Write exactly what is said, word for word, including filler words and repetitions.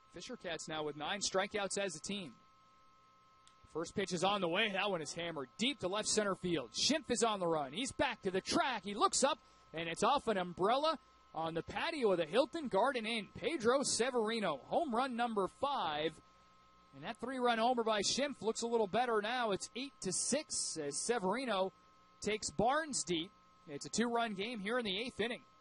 Fisher Cats now with nine strikeouts as a team. First pitch is on the way. That one is hammered deep to left center field. Schimpf is on the run. He's back to the track. He looks up, and it's off an umbrella on the patio of the Hilton Garden Inn. Pedro Severino, home run number five. And that three-run homer by Schimpf looks a little better now. It's eight to six as Severino takes Barnes deep. It's a two-run game here in the eighth inning.